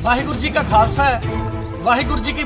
वाहिगुरू जी का खालसा है, वाहिगुरू जी की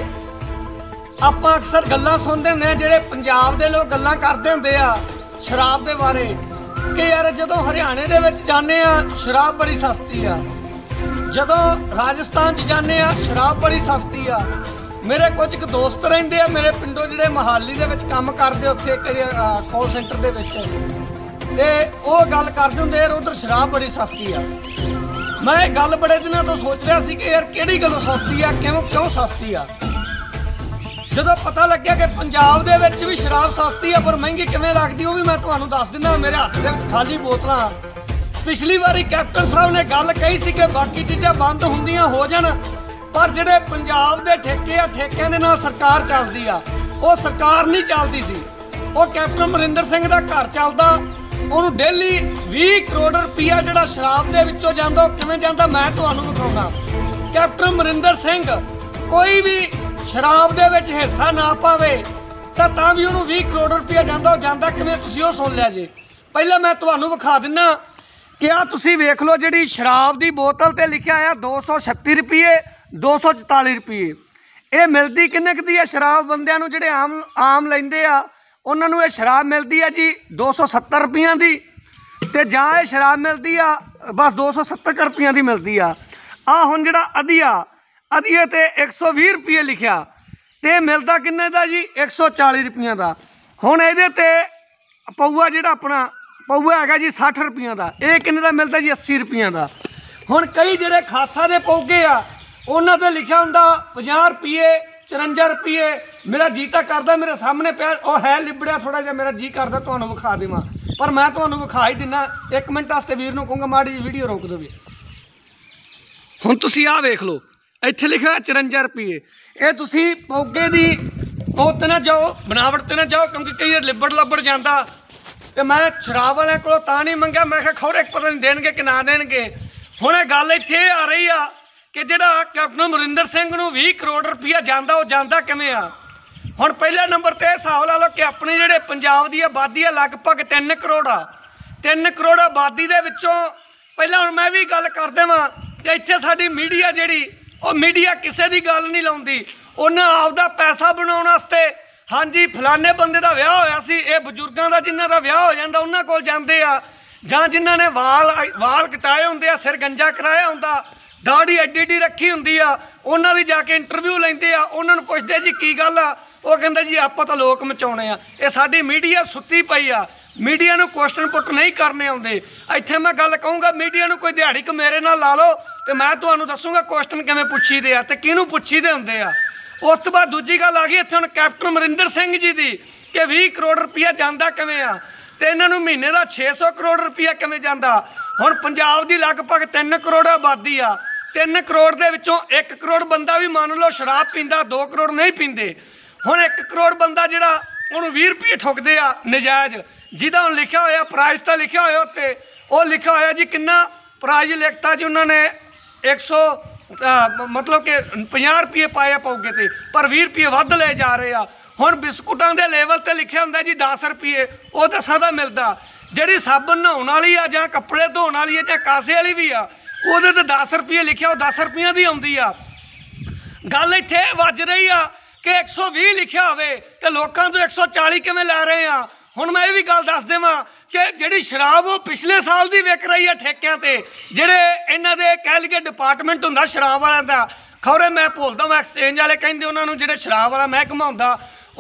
फतेह। ਆਪਾਂ अक्सर गल्लां सुनते हैं ਜਿਹੜੇ पंजाब के लोग गल्लां करते ਹੁੰਦੇ ਆ शराब के बारे कि यार ਜਦੋਂ हरियाणे ਦੇ ਵਿੱਚ ਜਾਂਦੇ ਆ शराब बड़ी सस्ती आ, ਜਦੋਂ राजस्थान च ਜਾਂਦੇ ਆ शराब बड़ी सस्ती आ। मेरे कुछ एक दोस्त ਰਹਿੰਦੇ ਆ मेरे ਪਿੰਡੋਂ ਜਿਹੜੇ ਮਹਾਲੀ ਦੇ ਵਿੱਚ ਕੰਮ ਕਰਦੇ ਉੱਥੇ ਕਾਲ ਸੈਂਟਰ ਦੇ ਵਿੱਚ, ਤੇ ਉਹ ਗੱਲ ਕਰਦੇ ਹੁੰਦੇ ਯਾਰ ਉਧਰ शराब बड़ी सस्ती आ। मैं गल बड़े दिनों तो सोच रहा सी कि यार किहड़ी गल्लों सस्ती आ, क्यों सस्ती आ। जदों पता लग्या कि पंजाब दे विच भी शराब सस्ती आ पर महंगी किवें लगदी, वो भी मैं तुहानूं दस दिंदा। मेरे हत्थ दे विच खाली बोतलां। पिछली वारी कैप्टन साहब ने गल कही सी कि बाकी चीज़ां बंद हुंदियां हो जाण, पर जिहड़े पंजाब दे ठेके आ ठेकिਆਂ दे नाल सरकार चलदी आ, वो सरकार नहीं चलदी सी, वो कैप्टन अमरिंदर सिंह दा घर चलदा। ਉਹਨੂੰ डेली 20 करोड़ रुपया जिहड़ा शराब दे विचों जांदा, ਉਹ किवें जांदा मैं तुहानूं दिखाउणा। कैप्टन अमरिंदर सिंह कोई भी शराब दे विच हिस्सा ना पावे तां भी ਉਹਨੂੰ 20 करोड़ रुपया जांदा, ਉਹ जांदा किवें तुसीं ਉਹ सुन लिया जे। ਪਹਿਲਾਂ मैं तुहानूं विखा दिन्ना कि आ तुसीं वेख लो जिहड़ी शराब दी बोतल ते लिखिआ आ 236 रुपये 244 रुपये। ਇਹ मिलदी किन्ने क दी आ शराब बंदिਆਂ ਨੂੰ ਜਿਹੜੇ आम लैंदे आ, उन्होंने ये शराब मिलती है जी 270 रुपये की, तो जां ये शराब मिलती आ बस 270 रुपये की मिलती आ। हुण जिहड़ा अधिया अधिए ते 120 रुपये लिखिया, तो मिलता किन्ने का जी 140 रुपये का। हुण इहदे ते पौआ जिहड़ा अपना पौआ हैगा जी 60 रुपये का, ये किन्ने का मिलता जी 80 रुपये का। हुण कई जिहड़े खासा दे पौगे आ उन्हां ते लिखिया हुंदा 50 रुपये 54 रुपये। मेरा जी तो करता मेरे सामने प्यार वह है लिबड़िया थोड़ा जहा, मेरा जी करता तुहानूं विखा देवां, पर मैं तुहानूं विखा ही दिना। एक मिनट वास्ते वीर नूं कहूँगा माड़ी जी वीडियो रोक देवे। हुण तुसीं आ वेख लो इत्थे लिखा 54 रुपये। ये तुसीं पौगे दी उत्ते ना जाओ, बनावट ते ना जाओ, क्योंकि कई बार लिबड़ लबड़ जाता। तो मैं शराब वालियां कोलों तां नहीं मंगिया, मैं कहा खौरे पता नहीं देणगे कि ना देणगे। हुण गल इत्थे आ रही आ कि जिहड़ा कैप्टन अमरिंदर सिंह नूं 20 करोड़ रुपया जांदा, वो जांदा किवें आ। हुण पहले नंबर ते हिसाब ला लो कि अपनी जिहड़े पंजाब दी आबादी आ लगभग 3 करोड़ आ। 3 करोड़ आबादी दे विचों पहला हुण मैं भी गल कर देवां कि इत्थे साडी मीडिया जिहड़ी वो मीडिया किसी दी गल नहीं लाउंदी, उन्हें आपदा पैसा बनाउण वास्ते हाँ जी फलाने बंदे दा विआह होया सी, ये बजुर्गां दा जिन्हां दा विआह हो जांदा उन्हां कोल जांदे आ, जां जिन्हां ने वाल कटाए हुंदे आ, सिर गंजा कराया हुंदा, दाड़ी एड्डी एड्डी रखी हुंदी आ, उन्हां दी जाके इंटरव्यू लैंदे आ, उन्हां नूं पुछदे जी की गल आ, वो कहंदे जी आपां तां लोक मचाउणे आ। ये साडी मीडिया सुत्ती पई आ, मीडिया नूं क्वेश्चन पुट नहीं करने आउंदे। इत्थे मैं गल कहूँगा मीडिया नूं कोई दिहाड़ी क मेरे नाल ला लो तो मैं तुहानूं दसूँगा क्वेश्चन किवें पुछी दे आ ते किहनूं पुछी दे हुंदे आ। उस तो बाद दूजी गल आ गई इत्थे हुण कैप्टन अमरिंदर सिंह जी दी कि 20 करोड़ रुपया जांदा किवें आ, ते इन्हां नूं महीने दा 600 करोड़ रुपया किवें जांदा। हुण पंजाब दी लगभग 3 करोड़ आबादी आ, 3 करोड़ दे विचों 1 करोड़ बंदा भी मान लो शराब पींदा, 2 करोड़ नहीं पींदे। हुण 1 करोड़ बंदा जिहड़ा उहनूं 20 रुपये ठुकदे आ नजायज़, जिहदा हुण लिखिआ होया प्राइस तां लिखिआ होया उत्ते, वो लिखिआ होया जी किन्ना प्राइज लिखता जी उन्होंने 100 मतलब कि 50 रुपये पाए आ पौगे ते, पर 20 रुपये वध ले जा रहे आ। हुण बिस्कुटां दे लेवल ते लिखिआ हुंदा जी 10 रुपये, वो 10 दा मिलदा। जिहड़ी साबन नहाउण वाली आ जां कपड़े धोण वाली आ जां कासे वाली भी आ, ਉਹਦੇ ਤੇ 10 रुपये लिखिआ, 10 रुपये ਦੀ ਆਉਂਦੀ ਆ। ਗੱਲ ਇੱਥੇ ਵੱਜ ਰਹੀ ਆ कि 120 लिखिआ ਹੋਵੇ ਤੇ ਲੋਕਾਂ ਤੋਂ 140 ਕਿਵੇਂ ਲੈ ਰਹੇ ਆ। ਹੁਣ ਮੈਂ ਇਹ ਵੀ ਗੱਲ ਦੱਸ ਦੇਵਾਂ कि ਜਿਹੜੀ ਸ਼ਰਾਬ ਉਹ ਪਿਛਲੇ ਸਾਲ ਦੀ ਵਿਕ ਰਹੀ ਆ ਠੇਕਿਆਂ ਤੇ, ਜਿਹੜੇ ਇਹਨਾਂ ਦੇ ਕਹਿ ਲਈਏ ਡਿਪਾਰਟਮੈਂਟ ਹੁੰਦਾ ਸ਼ਰਾਬ ਵਾਲਿਆਂ ਦਾ, ਖੌਰੇ ਮੈਂ ਭੁੱਲਦਾ ਮੈਂ ਐਕਸਚੇਂਜ ਵਾਲੇ ਕਹਿੰਦੇ ਉਹਨਾਂ ਨੂੰ, ਜਿਹੜੇ ਸ਼ਰਾਬ ਵਾਲਾ ਮਹਿਕਮਾ ਹੁੰਦਾ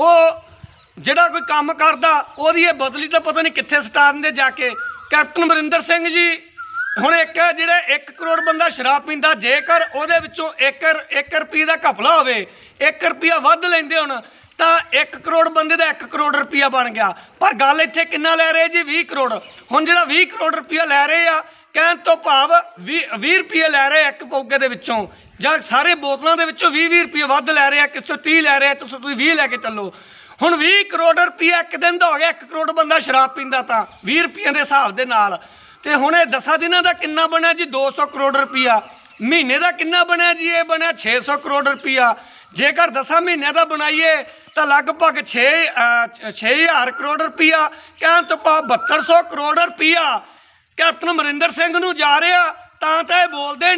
ਉਹ ਜਿਹੜਾ ਕੋਈ ਕੰਮ ਕਰਦਾ ਉਹਦੀ ਇਹ ਬਦਲੀ ਤਾਂ ਪਤਾ ਨਹੀਂ ਕਿੱਥੇ ਸਟਾ ਦਿੰਦੇ ਜਾ ਕੇ। कैप्टन अमरिंदर सिंह जी ਹੁਣ ਇੱਕ ਜਿਹੜੇ 1 ਕਰੋੜ ਬੰਦਾ ਸ਼ਰਾਬ ਪੀਂਦਾ, ਜੇਕਰ ਉਹਦੇ ਵਿੱਚੋਂ 1 ਰੁਪਏ ਦਾ ਘਪਲਾ ਹੋਵੇ, 1 ਰੁਪਇਆ ਵੱਧ ਲੈਂਦੇ ਹੁਣ ਤਾਂ 1 ਕਰੋੜ ਬੰਦੇ ਦਾ 1 ਕਰੋੜ ਰੁਪਇਆ ਬਣ ਗਿਆ। ਪਰ ਗੱਲ ਇੱਥੇ ਕਿੰਨਾ ਲੈ ਰਹੇ ਜੀ 20 ਕਰੋੜ। ਹੁਣ ਜਿਹੜਾ 20 ਕਰੋੜ ਰੁਪਇਆ ਲੈ ਰਹੇ ਆ, ਕਹਿਣ ਤੋਂ ਭਾਵ 20 ਰੁਪਏ ਲੈ ਰਹੇ ਇੱਕ ਪੌਗੇ ਦੇ ਵਿੱਚੋਂ, ਜਾਂ ਸਾਰੇ ਬੋਤਲਾਂ ਦੇ ਵਿੱਚੋਂ 20 ਰੁਪਏ ਵੱਧ ਲੈ ਰਹੇ ਆ, ਕਿਸੇ ਤੋਂ 30 ਲੈ ਰਹੇ ਆ, ਤੁਸੀਂ 20 ਲੈ ਕੇ ਚੱਲੋ। ਹੁਣ 20 ਕਰੋੜ ਰੁਪਇਆ ਇੱਕ ਦਿਨ ਦਾ ਹੋ ਗਿਆ, 1 ਕਰੋੜ ਬੰਦਾ ਸ਼ਰਾਬ ਪੀਂਦਾ ਤਾਂ 20 ਰੁਪਏ ਦੇ ਹਿਸਾਬ ਦੇ ਨਾਲ। ਤੇ ਹੁਣ ਇਹ 10 ਦਿਨਾਂ ਦਾ ਕਿੰਨਾ ਬਣਿਆ ਜੀ 200 ਕਰੋੜ ਰੁਪਇਆ। ਮਹੀਨੇ ਦਾ ਕਿੰਨਾ ਬਣਿਆ ਜੀ, ਇਹ ਬਣਿਆ 600 ਕਰੋੜ ਰੁਪਇਆ। ਜੇਕਰ 10 ਮਹੀਨਿਆਂ ਦਾ ਬਣਾਈਏ ਤਾਂ ਲਗਭਗ 6000 ਕਰੋੜ ਰੁਪਇਆ, ਕਹਿਣ ਤੋਂ ਭਾਵ 7200 ਕਰੋੜ ਰੁਪਇਆ कैप्टन अमरिंदर सिंह नूं जा रहा। ਤਾਂ ਇਹ ਬੋਲਦੇ ਨਹੀਂ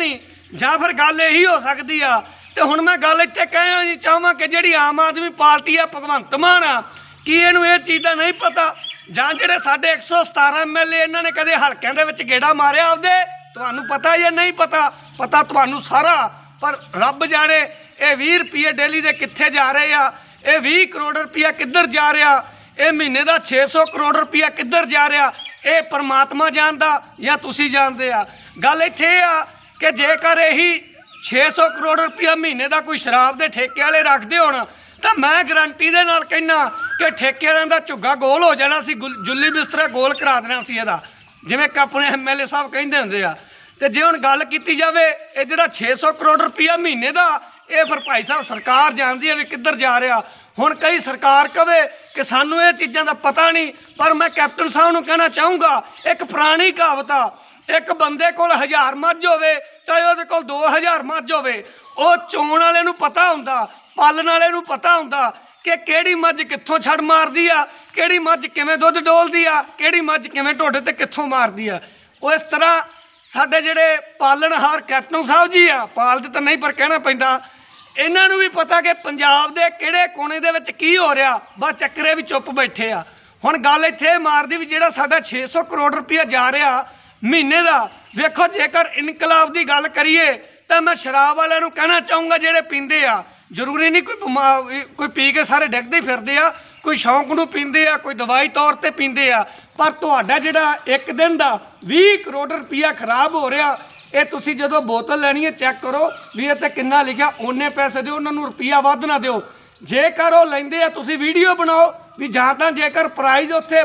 ਜਾਂ फिर गल यही हो सकती आ। तो हुण मैं गल इत्थे कहना नहीं चाहां कि जिहड़ी आम आदमी पार्टी आ भगवंत मान आ कि इहनूं इह चीज़ दा नहीं पता, जां जिहड़े साडे 117 MLA इन्हां ने कदे हलकिਆਂ ਦੇ ਵਿੱਚ गेड़ा मारिया आपदे, तुहानूं पता या नहीं पता? पता तुहानूं सारा, पर रब जाने ये 20 रुपये डेली दे कित्थे जा रहे आ, ये 20 करोड़ रुपया किधर जा रहा, ये महीने का 600 करोड़ रुपया किधर जा रहा, ये परमात्मा जानदा या तुसीं जानदे आ। गल इत्थे आ कि जेकर यही 600 करोड़ रुपया महीने का कोई शराब के ठेके वाले रखते होण तो मैं गारंटी दे नाल कहना कि ठेके वालियां दा झुग्गा गोल हो जाना सी, जुल्ली बिस्तरा गोल करा देना सी इहदा, जिवें अपने MLA साहब कहिंदे हुंदे आ। ते जे हुण गल कीती जावे ये जिहड़ा 600 करोड़ रुपया महीने का, ये फिर भाई साहब सरकार जानदी है भी किधर जा रहा। हुण कई सरकार कहे कि सानूं ये चीज़ां दा पता नहीं, पर मैं कैप्टन साहब नूं कहना चाहूँगा, एक पुरानी कहावत आ, एक बंदे कोल 1000 मੱਝ होवे चाहे उहदे कोल 2000 मੱਝ होवे, ਉਹ ਚੋਣ ਵਾਲੇ ਨੂੰ ਪਤਾ ਹੁੰਦਾ, ਪਾਲਣ ਵਾਲੇ ਨੂੰ ਪਤਾ ਹੁੰਦਾ ਕਿ ਕਿਹੜੀ ਮੱਝ ਕਿੱਥੋਂ ਛੜ ਮਾਰਦੀ ਆ, ਕਿਹੜੀ ਮੱਝ ਕਿਵੇਂ ਦੁੱਧ ਡੋਲਦੀ ਆ, ਕਿਹੜੀ ਮੱਝ ਕਿਵੇਂ ਢੋਡੇ ਤੇ ਕਿੱਥੋਂ ਮਾਰਦੀ ਆ। ਉਹ ਇਸ ਤਰ੍ਹਾਂ ਸਾਡੇ ਜਿਹੜੇ ਪਾਲਣਹਾਰ ਕੈਪਟਨ ਸਾਹਿਬ ਜੀ ਆ, ਪਾਲਦੇ ਤਾਂ ਨਹੀਂ ਪਰ ਕਹਿਣਾ ਪੈਂਦਾ, ਇਹਨਾਂ ਨੂੰ ਵੀ ਪਤਾ ਕਿ ਪੰਜਾਬ ਦੇ ਕਿਹੜੇ ਕੋਨੇ ਦੇ ਵਿੱਚ ਕੀ ਹੋ ਰਿਹਾ, ਬਸ ਚੱਕਰੇ ਵੀ ਚੁੱਪ ਬੈਠੇ ਆ। ਹੁਣ ਗੱਲ ਇੱਥੇ ਮਾਰਦੀ ਵੀ ਜਿਹੜਾ ਸਾਡਾ 600 ਕਰੋੜ ਰੁਪਇਆ ਜਾ ਰਿਹਾ महीने का, वेखो जेकर इनकलाब की गल करिए तो मैं शराब वाले कहना चाहूँगा जेडे पींदे आ, जरूरी नहीं कोई पी के सारे डिगते फिरते आ, कोई शौक नूं पींदे आ, कोई दवाई तौर पर पींदे आ, पर तुहाडा जिहड़ा एक दिन का 20 करोड़ रुपया खराब हो रहा, ये तुसीं जदों बोतल लैनी है चैक करो भी ये ते किन्ना लिखा, उन्ने पैसे दिओ, उन्हां नूं रुपया वध ना दिओ। जेकर वो लैंदे आ तुसीं वीडियो बनाओ भी, जां तां जेकर प्राइज़ उत्थे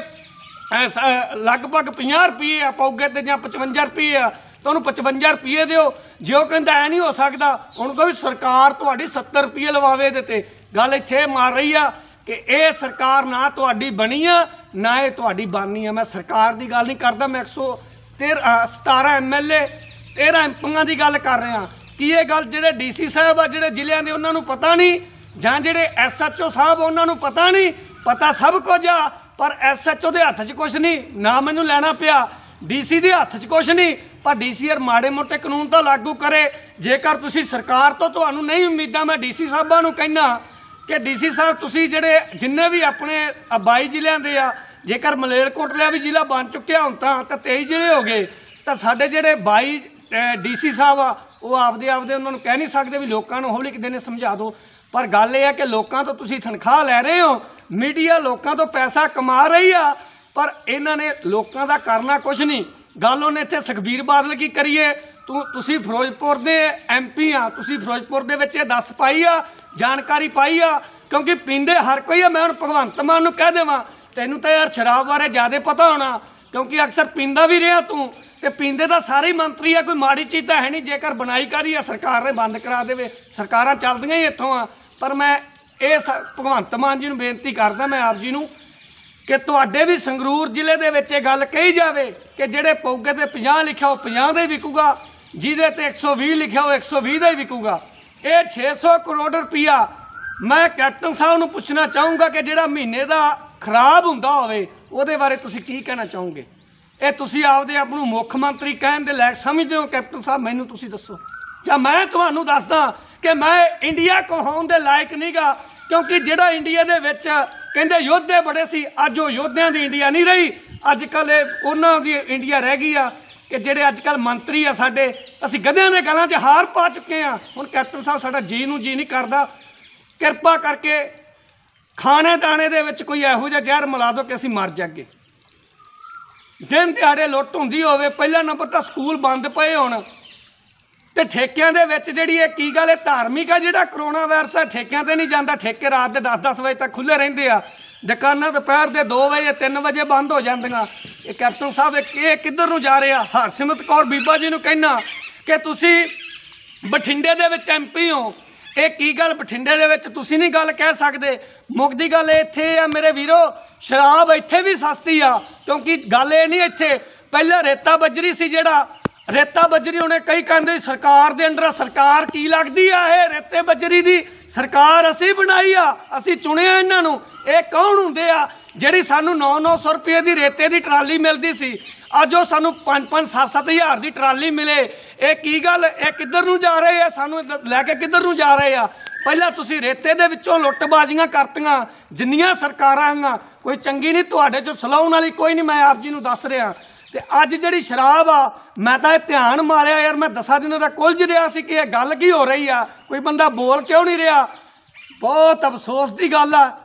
लगभग 50 रुपये आ पौगे तो जां 55 रुपये आ तो उन्होंने 55 रुपये दिओ। जो कहता है नहीं हो सकता, उनको भी सरकार तुहाडी 70 रुपये लवावे देते। गल इत्थे मार रही आ कि यह सरकार ना तुहाडी बनी आ ना ये तुहाडी बानी आ। मैं सरकार की गल नहीं करता, मैं 117 MLA 13 MPs की गल कर रहा कि ये गल जिहड़े DC साहब आ जिहड़े जिलिਆਂ ਦੇ ਉਹਨਾਂ ਨੂੰ पता नहीं, जां जिहड़े SHO साहब ਉਹਨਾਂ ਨੂੰ पता नहीं, पता सब कुछ आ पर SHO के हत्थ च कुछ नहीं, ना मैनू लैना पिया, DC के हत्थ च कुछ नहीं, पर DC यार माड़े मोटे कानून तो लागू करे। जेकर तुसी सरकार तो तुहानू नहीं उम्मीदा, मैं DC साहबां नू कहना कि DC साहब तुसी जिहड़े जिन्ने भी अपने 22 ਜ਼ਿਲ੍ਹਿਆਂ ਦੇ आ, जेकर मलेरकोटला भी ਜ਼ਿਲ੍ਹਾ बन चुकिया हुण तां 23 ਜ਼ਿਲ੍ਹੇ हो गए, तो साडे जिहड़े 22 DC साहब आ वो आपदे उन्हां नू कह नहीं सकते भी लोकां नू हौली किते ने समझा दो। पर गल यह है कि लोकां तो तुसी तनख्वाह लै रहे हो, मीडिया लोगों तो पैसा कमा रही आ, पर इन्हों ने लोगों का करना कुछ नहीं। गल उन्हें इत्थे सुखबीर बादल की करिए, तुसी फिरोजपुर के MP आ, तुसी फिरोजपुर दे विच ये दस पाई आ, जानकारी पाई आ, क्योंकि पींदे हर कोई आ। मैं हुण भगवंत मान नूं कह देवां तैनूं तां यार शराब बारे ज़्यादा पता होना, क्योंकि अक्सर पींदा भी रहा तू, ते पींदे तां सारे ही मंत्री आ, कोई माड़ी चीज़ तां है नहीं। जेकर बनाई करी आ सरकार ने बंद करा देवे, सरकारां चलदियां ही इत्थों आ। पर मैं ये भगवंत मान जी नूं बेनती करदा, मैं आप जी नूं कि तुहाडे भी संगरूर जिले दे विच गल कही जावे कि जिहड़े पौगे ते 50 लिखा वो 50 का ही विकूगा, जिहदे ते 120 लिखा वो 120 का ही विकूगा। ये 600 करोड़ रुपया मैं कैप्टन साहब नूं पुछना चाहूँगा कि जिहड़ा महीने का खराब हुंदा होवे उहदे बारे तुसीं की कहना चाहोगे? ये तुसीं आपदे आप नूं मुख मंत्री कहण दे लायक समझदे हो कैप्टन साहब? मैनूं तुसीं दसो, जां मैं तुहानूं दसदा कि मैं इंडिया को होने के लायक नहीं गा, क्योंकि जिहड़ा इंडिया दे विच कहंदे योद्धे बड़े सी, अज वो योद्धियां दी इंडिया नहीं रही, अजकल उन्हां दी इंडिया रह गई आ कि जिहड़े अजकल मंत्री आ साडे, असीं गधियां दे गलां 'च हार पा चुके हैं। हुण कैप्टन साहब साडा जी नूं जी नहीं करदा, किरपा करके खाने दाने दे विच कोई इहो जिहा जहर मिला दो कि असीं मर जागे। दिन दिहाड़े लुੱਟ हुंदी होवे, पहला नंबर तो स्कूल बंद पे होण, तो ठेकिਆਂ ਦੇ ਵਿੱਚ ਜਿਹੜੀ ਇਹ ਕੀ ਗੱਲ ਹੈ धार्मिक है, ਜਿਹੜਾ करोना वायरस है ठेकिਆਂ ਤੇ नहीं जाता, ठेके रात के 10-10 बजे तक खुले रहंदे आ, दुकानां दोपहर के 2 बजे 3 बजे बंद हो जांदियां। ये कैप्टन साहब ये किधर नूं जा रहे आ? हरसिमरत कौर बीबा जी नूं कहना कि तुसीं बठिंडे दे विच MP हो, ये की गल बठिंडे दे विच तुसीं नहीं गल कह सकदे? मुकदी गल इत्थे आ मेरे वीरो, शराब इत्थे भी सस्ती आ, क्योंकि गल ये नहीं इत्थे पहले रेता बजरी सी, जिहड़ा रेता बजरी उन्हें कई कहते सरकार दे अंडर, सरकार की लगती है? रेते बजरी दी सरकार असी बनाई आ, असी चुनिया इन्हां नूं। ये कौन हुंदे आ? ਜਿਹੜੀ ਸਾਨੂੰ 900 ਰੁਪਏ ਦੀ ਰੇਤੇ ਦੀ ਟਰਾਲੀ ਮਿਲਦੀ ਸੀ, ਅੱਜ ਉਹ ਸਾਨੂੰ 5-5 7-7 ਹਜ਼ਾਰ ਦੀ ਟਰਾਲੀ ਮਿਲੇ। ਇਹ ਕੀ ਗੱਲ, ਇਹ ਕਿੱਧਰ ਨੂੰ ਜਾ ਰਹੇ ਆ, ਸਾਨੂੰ ਲੈ ਕੇ ਕਿੱਧਰ ਨੂੰ ਜਾ ਰਹੇ ਆ? ਪਹਿਲਾਂ ਤੁਸੀਂ ਰੇਤੇ ਦੇ ਵਿੱਚੋਂ ਲੁੱਟਬਾਜ਼ੀਆਂ ਕਰਤੀਆਂ, ਜਿੰਨੀਆਂ ਸਰਕਾਰਾਂ ਆਈਆਂ ਕੋਈ ਚੰਗੀ ਨਹੀਂ, ਤੁਹਾਡੇ 'ਚੋਂ ਸਲਾਉਣ ਵਾਲੀ ਕੋਈ ਨਹੀਂ, ਮੈਂ ਆਪ ਜੀ ਨੂੰ ਦੱਸ ਰਿਹਾ। ਤੇ ਅੱਜ ਜਿਹੜੀ ਸ਼ਰਾਬ ਆ, ਮੈਂ ਤਾਂ ਇਹ ਧਿਆਨ ਮਾਰਿਆ ਯਾਰ, ਮੈਂ 10 ਦਿਨਾਂ ਦਾ ਕੁਲਝ ਰਿਹਾ ਸੀ ਕਿ ਇਹ ਗੱਲ ਕੀ ਹੋ ਰਹੀ ਆ, ਕੋਈ ਬੰਦਾ ਬੋਲ ਕਿਉਂ ਨਹੀਂ ਰਿਹਾ। ਬਹੁਤ ਅਫਸੋਸ ਦੀ ਗੱਲ ਆ।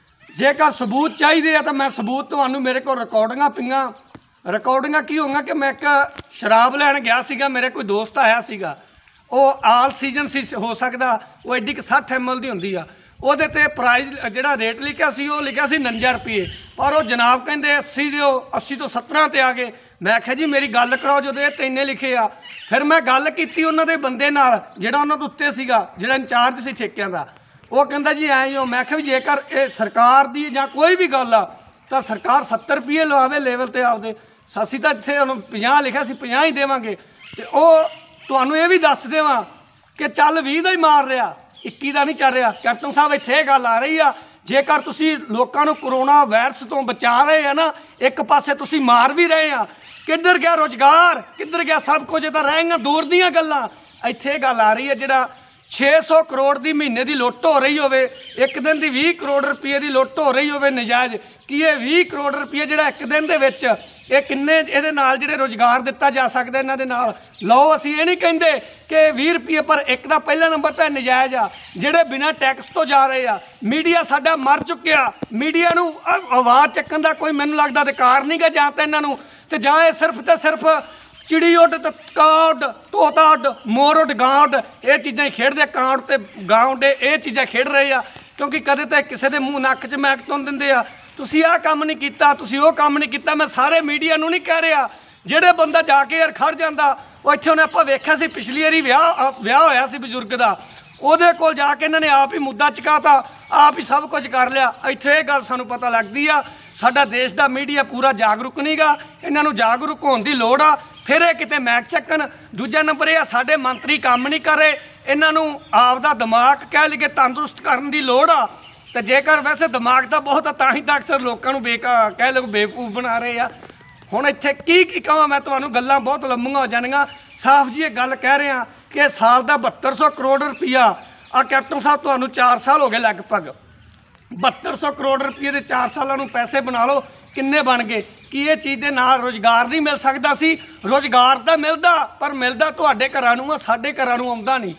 ਜੇਕਰ ਸਬੂਤ ਚਾਹੀਦੇ ਆ ਤਾਂ ਮੈਂ ਸਬੂਤ ਤੁਹਾਨੂੰ, ਮੇਰੇ ਕੋਲ ਰਿਕਾਰਡਿੰਗਾਂ ਪਈਆਂ। ਰਿਕਾਰਡਿੰਗਾਂ ਕੀ ਹੋਈਆਂ ਕਿ ਮੈਂ ਇੱਕ ਸ਼ਰਾਬ ਲੈਣ ਗਿਆ ਸੀਗਾ, ਮੇਰੇ ਕੋਈ ਦੋਸਤ ਆਇਆ ਸੀਗਾ, ਉਹ ਆਲ ਸੀਜ਼ਨ ਸੀ, ਹੋ ਸਕਦਾ ਉਹ ਐਡੀ ਕਿ 60 ml ਦੀ ਹੁੰਦੀ ਆ। ਉਹਦੇ ਤੇ ਪ੍ਰਾਈਜ਼ ਜਿਹੜਾ ਰੇਟ ਲਿਖਿਆ ਸੀ ਉਹ ਲਿਖਿਆ ਸੀ 49 ਰੁਪਏ, ਪਰ ਉਹ ਜਨਾਬ ਕਹਿੰਦੇ 80 ਦਿਓ, 80 ਤੋਂ 17 ਤੇ ਆ ਗਏ। ਮੈਂ ਆਖਿਆ ਜੀ ਮੇਰੀ ਗੱਲ ਕਰਾਓ, ਜਦੋਂ ਇਹ ਇੰਨੇ ਲਿਖੇ ਆ। ਫਿਰ ਮੈਂ ਗੱਲ ਕੀਤੀ ਉਹਨਾਂ ਦੇ ਬੰਦੇ ਨਾਲ ਜਿਹੜਾ ਉਹਨਾਂ ਤੋਂ ਉੱਤੇ ਸੀਗਾ, ਜਿਹੜਾ ਇੰਚਾਰਜ ਸੀ ਠੇਕਿਆਂ ਦਾ। ਉਹ ਕਹਿੰਦਾ ਜੀ ਐਂ ਹੀ ਹੋ। ਮੈਂ ਆਖਿਆ ਵੀ ਜੇਕਰ ਇਹ ਸਰਕਾਰ ਦੀ ਜਾਂ ਕੋਈ ਵੀ ਗੱਲ ਆ ਤਾਂ ਸਰਕਾਰ 70 ਰੁਪਏ ਲਵਾਵੇ ਲੈਵਲ ਤੇ ਆਪਦੇ, ਅਸੀਂ ਤਾਂ ਇੱਥੇ ਉਹਨੂੰ 50 ਲਿਖਿਆ ਸੀ, 50 ਹੀ ਦੇਵਾਂਗੇ। ਤੇ ਉਹ ਤੁਹਾਨੂੰ ਇਹ ਵੀ ਦੱਸ ਦੇਵਾਂ ਕਿ ਚੱਲ 20 ਦਾ ਹੀ ਮਾਰ ਰਿਹਾ, 21 ਦਾ ਨਹੀਂ ਚੱਲ ਰਿਹਾ। ਕੈਪਟਨ ਸਾਹਿਬ ਇੱਥੇ ਇਹ ਗੱਲ ਆ ਰਹੀ ਆ, ਜੇਕਰ ਤੁਸੀਂ ਲੋਕਾਂ ਨੂੰ ਕਰੋਨਾ ਵਾਇਰਸ ਤੋਂ ਬਚਾ ਰਹੇ ਆ ਨਾ, ਇੱਕ ਪਾਸੇ ਤੁਸੀਂ ਮਾਰ ਵੀ ਰਹੇ ਆ, ਕਿੱਧਰ ਗਿਆ ਰੁਜ਼ਗਾਰ, ਕਿੱਧਰ ਗਿਆ ਸਭ ਕੁਝ? ਇਹ ਤਾਂ ਰਹਿ ਗਈਆਂ ਦੂਰ ਦੀਆਂ ਗੱਲਾਂ। ਇੱਥੇ ਗੱਲ ਆ ਰਹੀ ਹੈ ਜਿਹੜਾ 600 ਕਰੋੜ ਦੀ ਮਹੀਨੇ ਦੀ ਲੁੱਟ ਹੋ ਰਹੀ ਹੋਵੇ, ਇੱਕ ਦਿਨ ਦੀ 20 ਕਰੋੜ ਰੁਪਏ ਦੀ ਲੁੱਟ ਹੋ ਰਹੀ ਹੋਵੇ ਨਜਾਇਜ਼, ਕੀ ਇਹ 20 ਕਰੋੜ ਰੁਪਏ ਜਿਹੜਾ ਇੱਕ ਦਿਨ ਦੇ ਵਿੱਚ, ਇਹ ਕਿੰਨੇ ਇਹਦੇ ਨਾਲ ਜਿਹੜੇ ਰੁਜ਼ਗਾਰ ਦਿੱਤਾ ਜਾ ਸਕਦਾ ਇਹਨਾਂ ਦੇ ਨਾਲ? ਲਓ, ਅਸੀਂ ਇਹ ਨਹੀਂ ਕਹਿੰਦੇ ਕਿ 20 ਰੁਪਏ, ਪਰ ਇੱਕ ਦਾ ਪਹਿਲਾ ਨੰਬਰ ਤਾਂ ਨਜਾਇਜ਼ ਆ, ਜਿਹੜੇ ਬਿਨਾਂ ਟੈਕਸ ਤੋਂ ਜਾ ਰਹੇ ਆ। ਮੀਡੀਆ ਸਾਡਾ ਮਰ ਚੁੱਕਿਆ, ਮੀਡੀਆ ਨੂੰ ਆਵਾਜ਼ ਚੱਕਣ ਦਾ ਕੋਈ ਮੈਨੂੰ ਲੱਗਦਾ ਅਧਿਕਾਰ ਨਹੀਂ ਗਾ, ਜਾਂ ਤਾਂ ਇਹਨਾਂ ਨੂੰ, ਤੇ ਜਾਂ ਇਹ ਸਿਰਫ ਤੇ ਸਿਰਫ ਚਿੜੀ ਉੱਡ ਤੇ ਕਾਂ ਉੱਡ, ਤੋਤਾ ਉੱਡ, ਮੋਰ ਉੱਡ, ਗਾਂ ਉੱਡ, ਇਹ ਚੀਜ਼ਾਂ ਹੀ ਖੇਡਦੇ, ਕਾਂ ਉੱਡ ਤੇ ਗਾਂ ਉੱਡ ਇਹ ਚੀਜ਼ਾਂ ਖੇਡ ਰਹੇ ਆ। ਕਿਉਂਕਿ ਕਦੇ ਤਾਂ ਕਿਸੇ ਦੇ ਮੂੰਹ ਨੱਕ 'ਚ ਮੈਕ ਤੋਂ ਦਿੰਦੇ ਆ, ਤੁਸੀਂ ਆਹ ਕੰਮ ਨਹੀਂ ਕੀਤਾ, ਤੁਸੀਂ ਉਹ ਕੰਮ ਨਹੀਂ ਕੀਤਾ। ਮੈਂ ਸਾਰੇ ਮੀਡੀਆ ਨੂੰ ਨਹੀਂ ਕਹਿ ਰਿਹਾ, ਜਿਹੜੇ ਬੰਦਾ ਜਾ ਕੇ ਯਾਰ ਖੜ ਜਾਂਦਾ, ਉਹ ਇੱਥੇ ਉਹਨੇ ਆਪਾਂ ਵੇਖਿਆ ਸੀ ਪਿਛਲੀ ਵਾਰੀ ਵਿਆਹ ਹੋਇਆ ਸੀ ਬਜ਼ੁਰਗ ਦਾ, ਉਹਦੇ ਕੋਲ ਜਾ ਕੇ ਇਹਨਾਂ ਨੇ ਆਪ ਹੀ ਮੁੱਦਾ ਚੁਕਾਤਾ, ਆਪ ਹੀ ਸਭ ਕੁਝ ਕਰ ਲਿਆ। ਇੱਥੇ ਇਹ ਗੱਲ ਸਾਨੂੰ ਪਤਾ ਲੱਗਦੀ ਆ, ਸਾਡਾ ਦੇਸ਼ ਦਾ ਮੀਡੀਆ ਪੂਰਾ ਜਾਗਰੂਕ ਨਹੀਂ ਗਾ, ਇਹਨਾਂ ਨੂੰ ਜਾਗਰੂਕ ਹੋਣ ਦੀ ਲੋੜ ਆ। ਫਿਰ ਇਹ ਕਿਤੇ ਮੈਕ ਚੱਕਣ। ਦੂਜਾ ਨੰਬਰ ਇਹ ਆ, ਸਾਡੇ ਮੰਤਰੀ ਕੰਮ ਨਹੀਂ ਕਰ ਰਹੇ, ਇਹਨਾਂ ਨੂੰ ਆਪਦਾ ਦਿਮਾਗ ਕਹਿ ਲਈਏ ਤੰਦਰੁਸਤ ਕਰਨ ਦੀ ਲੋੜ ਆ। ਤੇ ਜੇਕਰ ਵੈਸੇ ਦਿਮਾਗ ਤਾਂ ਬਹੁਤ ਆ, ਤਾਂ ਹੀ ਤਾਂ ਅਕਸਰ ਲੋਕਾਂ ਨੂੰ ਕਹਿ ਲਓ ਬੇਵਕੂਫ ਬਣਾ ਰਹੇ ਆ। ਹੁਣ ਇੱਥੇ ਕੀ ਕਹਾਂ ਮੈਂ ਤੁਹਾਨੂੰ, ਗੱਲਾਂ ਬਹੁਤ ਲੰਮੀਆਂ ਹੋ ਜਾਣਗੀਆਂ। ਸਾਫ਼ ਜੀ ਇਹ ਗੱਲ ਕਹਿ ਰਿਹਾ ਕਿ ਸਾਲ ਦਾ 7200 ਕਰੋੜ ਰੁਪਈਆ ਆ। ਕੈਪਟਨ ਸਾਹਿਬ ਤੁਹਾਨੂੰ 4 ਸਾਲ ਹੋ ਗਏ ਲਗਭਗ, 7200 ਕਰੋੜ ਰੁਪਏ ਦੇ 4 ਸਾਲਾਂ ਨੂੰ ਪੈਸੇ ਬਣਾ ਲਓ, ਕਿੰਨੇ ਬਣ ਗਏ? ਕੀ ਇਹ ਚੀਜ਼ ਦੇ ਨਾਲ ਰੁਜ਼ਗਾਰ ਨਹੀਂ ਮਿਲ ਸਕਦਾ ਸੀ? ਰੁਜ਼ਗਾਰ ਤਾਂ ਮਿਲਦਾ, ਪਰ ਮਿਲਦਾ ਤੁਹਾਡੇ ਘਰਾਂ ਨੂੰ ਆ, ਸਾਡੇ ਘਰਾਂ ਨੂੰ ਆਉਂਦਾ ਨਹੀਂ।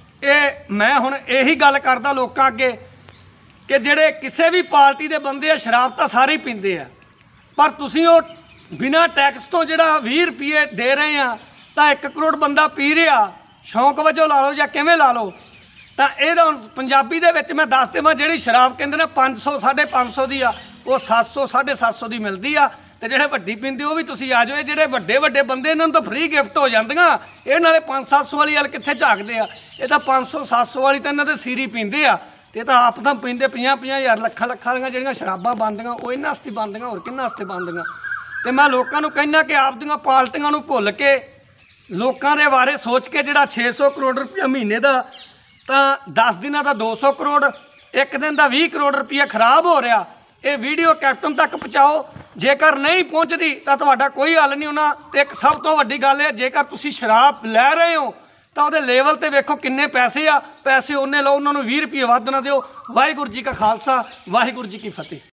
ਇਹ ਮੈਂ ਹੁਣ ਇਹੀ ਗੱਲ ਕਰਦਾ ਲੋਕਾਂ ਅੱਗੇ ਕਿ ਜਿਹੜੇ ਕਿਸੇ ਵੀ ਪਾਰਟੀ ਦੇ ਬੰਦੇ ਆ, ਸ਼ਰਾਬ ਤਾਂ ਸਾਰੇ ਹੀ ਪੀਂਦੇ ਆ, ਪਰ ਤੁਸੀਂ ਉਹ ਬਿਨਾਂ ਟੈਕਸ ਤੋਂ ਜਿਹੜਾ 20 ਰੁਪਏ ਦੇ ਰਹੇ ਆ, ਤਾਂ 1 ਕਰੋੜ ਬੰਦਾ ਪੀ ਰਿਹਾ, ਸ਼ੌਂਕ ਵਜੋਂ ਲਾ ਲਓ ਜਾਂ ਕਿਵੇਂ ਲਾ ਲਓ। ਤਾਂ ਇਹਦਾ ਹੁਣ ਪੰਜਾਬੀ ਦੇ ਵਿੱਚ ਮੈਂ ਦੱਸ ਦੇਵਾਂ, ਜਿਹੜੀ ਸ਼ਰਾਬ ਕਹਿੰਦੇ ਨੇ 500 550 ਦੀ ਆ, ਉਹ 700 750 ਦੀ ਮਿਲਦੀ ਆ। ਤੇ ਜਿਹੜੇ ਵੱਡੀ ਪੀਂਦੇ ਉਹ ਵੀ ਤੁਸੀਂ ਆ ਜਾਓ। ਇਹ ਜਿਹੜੇ ਵੱਡੇ ਵੱਡੇ ਬੰਦੇ ਇਹਨਾਂ ਨੂੰ ਤਾਂ ਫ੍ਰੀ ਗਿਫਟ ਹੋ ਜਾਂਦੀਆਂ, ਇਹ ਨਾਲੇ 500-700 ਵਾਲੀ ਵੱਲ ਕਿੱਥੇ ਝਾਕਦੇ ਆ? ਇਹ ਤਾਂ 500-700 ਵਾਲੀ ਤਾਂ ਇਹਨਾਂ ਦੇ ਸੀਰੀ ਪੀਂਦੇ ਆ, ਤੇ ਇਹ ਤਾਂ ਆਪ ਤਾਂ ਪੀਂਦੇ 50-50 ਹਜ਼ਾਰ ਲੱਖਾਂ ਦੀਆਂ ਜਿਹੜੀਆਂ ਸ਼ਰਾਬਾਂ ਬਣਦੀਆਂ, ਉਹ ਇਹਨਾਂ ਵਾਸਤੇ ਬਣਦੀਆਂ, ਹੋਰ ਕਿਹਨਾਂ ਵਾਸਤੇ ਬਣਦੀਆਂ? ਤੇ ਮੈਂ ਲੋਕਾਂ ਨੂੰ ਕਹਿੰਦਾ ਕਿ ਆਪਦੀਆਂ ਪਾਰਟੀਆਂ ਨੂੰ ਭੁੱਲ ਕੇ ਲੋਕਾਂ ਦੇ ਬਾਰੇ ਸੋਚ ਕੇ ਜਿਹੜਾ 600 ਕਰੋੜ ਰੁਪਇਆ ਮਹੀਨੇ ਦਾ, ਤਾਂ 10 ਦਿਨਾਂ ਦਾ 200 ਕਰੋੜ, ਇੱਕ ਦਿਨ ਦਾ 20 ਕਰੋੜ ਰੁਪਇਆ ਖਰਾਬ ਹੋ ਰਿਹਾ। ਇਹ ਵੀਡੀਓ ਕੈਪਟਨ ਤੱਕ ਪਹੁੰਚਾਓ। ਜੇਕਰ ਨਹੀਂ ਪਹੁੰਚਦੀ ਤਾਂ ਤੁਹਾਡਾ ਕੋਈ ਹੱਲ ਨਹੀਂ ਹੋਣਾ। ਤੇ ਇੱਕ ਸਭ ਤੋਂ ਵੱਡੀ ਗੱਲ ਹੈ, ਜੇਕਰ ਤੁਸੀਂ ਸ਼ਰਾਬ ਲੈ ਰਹੇ ਹੋ ਤਾਂ ਉਹਦੇ ਲੈਵਲ ਤੇ ਵੇਖੋ ਕਿੰਨੇ ਪੈਸੇ ਆ, ਪੈਸੇ ਉਹਨੇ ਲਓ, ਉਹਨਾਂ ਨੂੰ 20 ਰੁਪਏ ਵੱਧ ਨਾ ਦਿਓ। ਵਾਹਿਗੁਰੂ ਜੀ ਕਾ ਖਾਲਸਾ, ਵਾਹਿਗੁਰੂ ਜੀ ਕੀ ਫਤਿਹ।